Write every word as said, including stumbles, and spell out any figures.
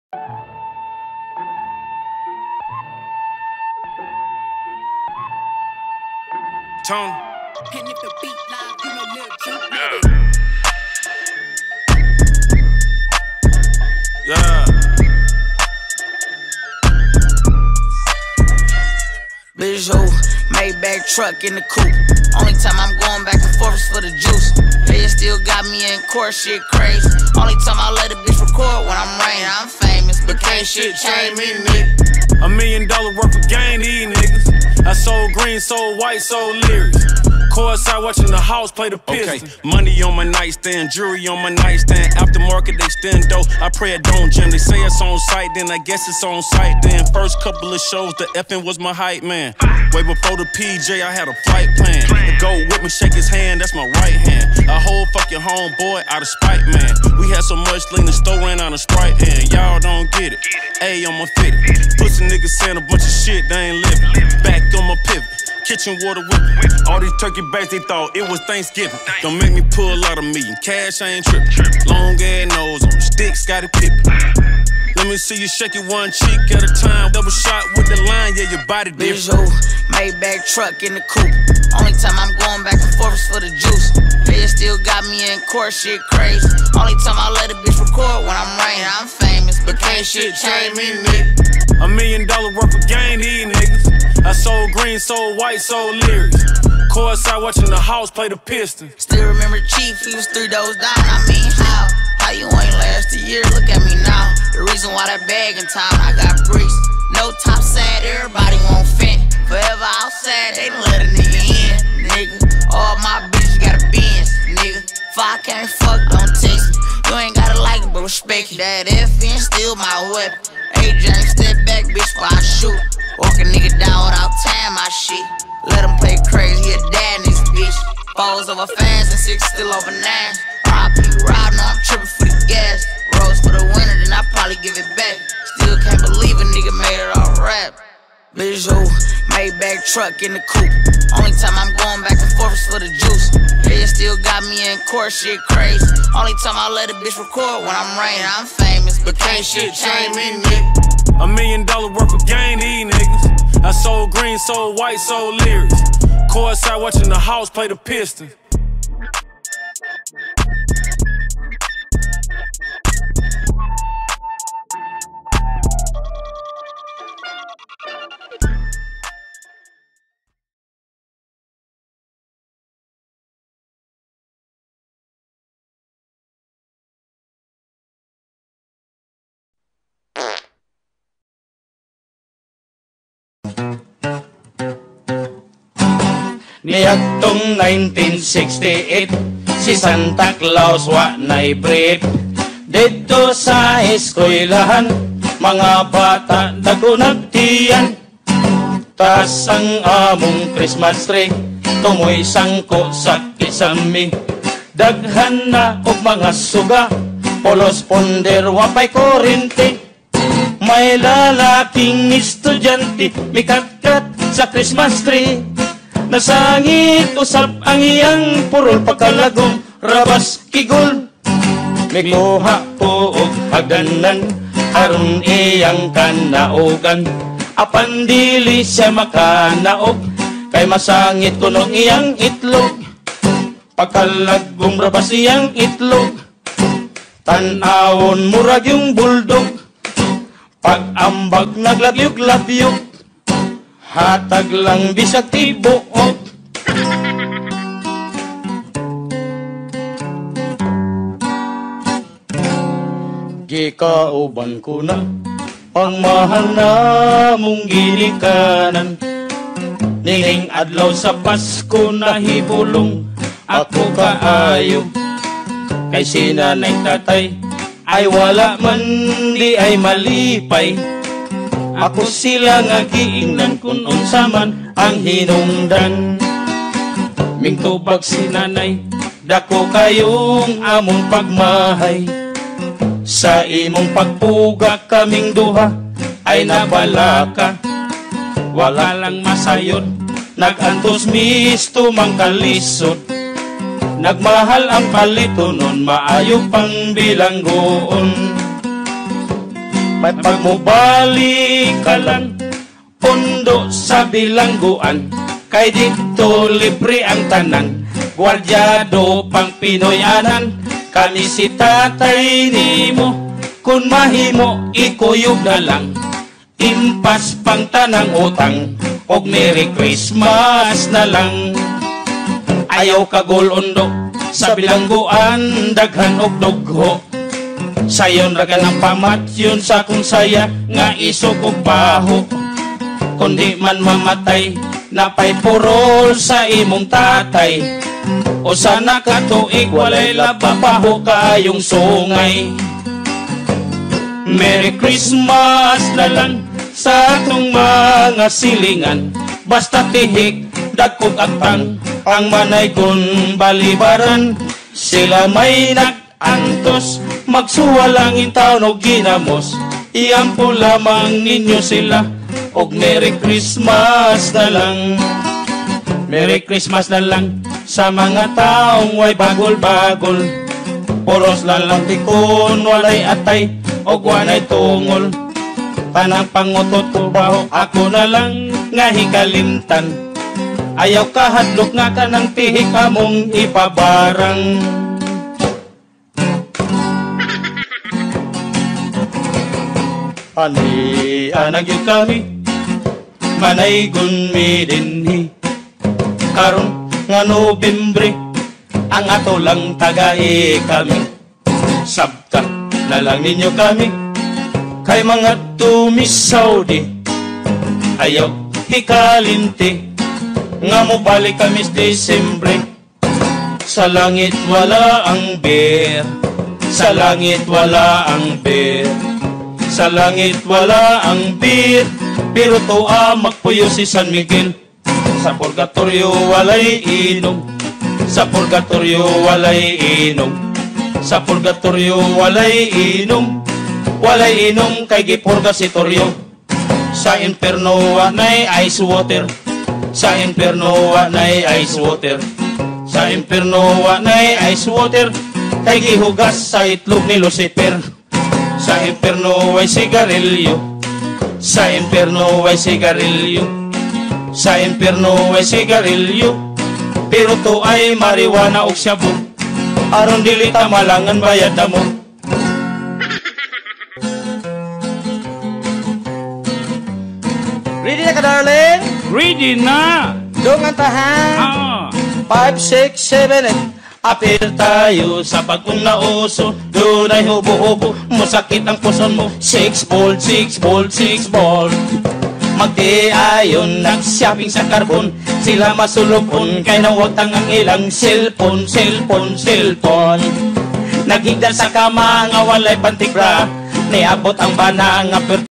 Tone. And if the beat live, you know Lil Juke. Yeah. Bitch, who? Maybach truck in the coupe. Only time I'm going back and forth is for the juice. They still got me in court, shit crazy. Only time I let a bitch record when I'm rain. I'm famous, but can't shit change me, nigga. A million dollar worth of game, these niggas. I sold green, sold white, sold lyrics. Courtside watching the house play the Pistons. Okay. Money on my nightstand, jewelry on my nightstand. Aftermarket extendo, I pray it don't jam. They say it's on site, then I guess it's on site. Then first couple of shows, the effing was my hype man. Way before the P J, I had a flight plan. To go with me, shake his hand, that's my right hand. I hold fuck your homeboy out of spite, man. We had so much lean, the store ran out of Sprite, and y'all don't get it. A on my fitted. Pussy niggas saying a bunch of shit, they ain't living. Back on my pivot. Kitchen water whipping. All these turkey bags, they thought it was Thanksgiving. Don't make me pull out a million. Cash, I ain't tripping. Long ass nose on stick, Scottie Pippen. Let me see you shake it one cheek at a time. Double shot with the line, yeah, your body Bitch, different. who? Maybach truck in the coupe. Only time I'm going back and forth is for the juice. They still got me in court, shit crazy. Only time I let a bitch record when I'm rain. I'm famous, but can't shit change me, nigga. A million dollar worth of game, these niggas. I sold green, sold white, sold lyrics. Courtside watching the house play the Pistons. Still remember Chief, he was three doors down. I mean, how? How you ain't last a year? Look at me now. The reason why that bag in town, I got bricks. No top sad, everybody won't fit. Forever outside, they done let a nigga in, nigga. All my bitches got a Benz, nigga. If I can't fuck, don't text me. You ain't gotta like it, but respect it. That F N still my weapon. A J, step back, bitch, while I shoot. Walk a nigga down without tying my shit. Let him play crazy, he a dad in this bitch. Falls over fast and six still over nine. R I P ride, no, I'm tripping for the gas. Rose for the winter, then I probably give it back. Still can't believe a nigga made it all rap. Bitch, who? Maybach truck in the coupe. Only time I'm going back and forth is for the juice. They still got me in court, shit crazy. Only time I let a bitch record when I'm rain. I'm famous, but can't shit change me, nigga. A million dollar worth of game, these niggas. I sold green, sold white, sold lyrics. Courtside watching the house play the Pistons. Niagtong nineteen sixty-eight, si Santa Claus wa na'y brief. Dito sa eskwelahan, mga bata dago nagtiyan. Tas ang among Christmas tree, tumoy sangko sa kisami. Daghan na og mga suga, polos ponder wapay kurente. May lalaking estudyante, mikatkat sa Christmas tree. Nasangit usap ang iyang purol pagkalagom, rabas kigol. Mikuha po og hagdanan, aron iyang kanaogan. Apan dili siya makanaog, kay masangit kunong iyang itlog. Pagkalagom rabas iyang itlog, tanawon murag yung buldog. Pag-ambag naglabyog-labyog, hatag lang bisag tibuok. Gikauban ko na ang mahal na mong ginikanan. Nining adlaw sa Pasko nahibulong ako kaayo. Kay sinanay tatay ay wala man di ay malipay. Ako sila nga giingnan kung unsa man ang hinungdan. Mingtubag si nanay, dako kayong among pagmahay. Sa imong pagpuga kaming duha ay nabalaka. Wala lang masayod, nagantos misto mang kalisod. Nagmahal ang palito nun, maayo pang bilanggoon. May pagmubalik ka lang, pundo sa bilangguan, kay dito libre ang tanan, gwardyado pang Pinoyanan. Kani si tatay nimo, kun mahimo ikuyog na lang, impas pang tanang utang, og Merry Christmas na lang. Ayaw ka gulundo sa bilangguan, daghan og dugho, sayon raga ng pamatyon sa kung saya, nga isog og baho. Kundi man mamatay, napay purol sa imong tatay, o sana katuig walay lababaho kayong sungay. Merry Christmas na lang sa atong mga silingan, basta tihik, dagkog agtang, ang manay kun balibaran. Sila may nag-antos, magsuwalangin taon o ginamos, iampo lamang ninyo sila, og Merry Christmas na lang. Merry Christmas na lang sa mga taong way bagol-bagol, puros lalang tikon, walay atay, og wanay tungol. Tanang pangutot ko baho, ako na lang nga hikalimtan, ayaw kahadlok nga ka ng tihik among ipabarang. Ani anag yun kami, manay gunmi dinhi, karon nga Nobyembre, ang ato lang tagay kami. Sabta na lang ninyo kami, kay mga tumisaw di, ayaw hikalinti, nga mo balik kami sa Desembre. Sa langit wala ang beer, sa langit wala ang beer, sa langit wala ang beer, pero to ang magpuyo si San Miguel. Sa purgatorio walay inom, sa purgatorio walay inom, sa purgatorio walay inom, walay inom kay gipurgatorio. Sa inferno wanay ice water, sa inferno wanay ice water, sa inferno wanay ice water, kay gihugas sa itlog ni Lucifer. Sa inferno way sigarilyo, sa inferno way sigarilyo, sa inferno way sigarilyo, pero to ay marijuana o shabu, aron dili ta malangan bayad na mo. Ready na ka, darling? Ready na! Doon ang tahan. Ah. five, six, seven, eight. Apil tayo sa bagong nauso, doon ay hubo-hubo, musakit ang puson mo. Six ball, six ball, six ball. Magdiayon nag-shopping sa karbon, sila masulupon, kay nawagtang ang ilang cellphone, cellphone, cellphone. Naghigda sa kama nga walay pantigra, niabot ang bana nga